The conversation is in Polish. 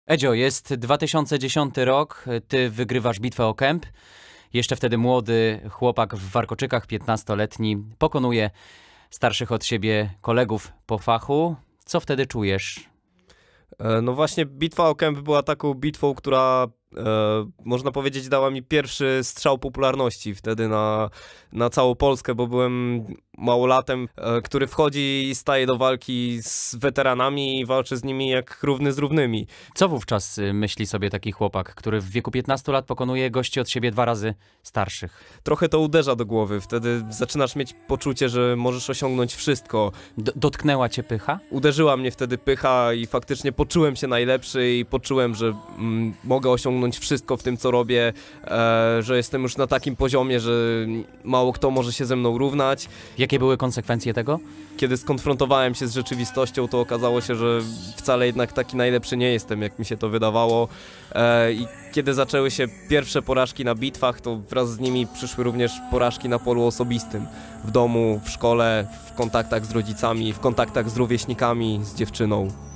Edzio, jest 2010 rok, ty wygrywasz bitwę o Kęp. Jeszcze wtedy młody chłopak w Warkoczykach, 15-letni, pokonuje starszych od siebie kolegów po fachu. Co wtedy czujesz? No właśnie, bitwa o Kęp była taką bitwą, która można powiedzieć dała mi pierwszy strzał popularności wtedy na całą Polskę, bo byłem małolatem, który wchodzi i staje do walki z weteranami i walczy z nimi jak równy z równymi. Co wówczas myśli sobie taki chłopak, który w wieku 15 lat pokonuje gości od siebie 2 razy starszych? Trochę to uderza do głowy, wtedy zaczynasz mieć poczucie, że możesz osiągnąć wszystko. Dotknęła cię pycha? Uderzyła mnie wtedy pycha i faktycznie poczułem się najlepszy i poczułem, że mogę osiągnąć wszystko w tym, co robię, że jestem już na takim poziomie, że mało kto może się ze mną równać. Jakie były konsekwencje tego? Kiedy skonfrontowałem się z rzeczywistością, to okazało się, że wcale jednak taki najlepszy nie jestem, jak mi się to wydawało. I kiedy zaczęły się pierwsze porażki na bitwach, to wraz z nimi przyszły również porażki na polu osobistym. W domu, w szkole, w kontaktach z rodzicami, w kontaktach z rówieśnikami, z dziewczyną.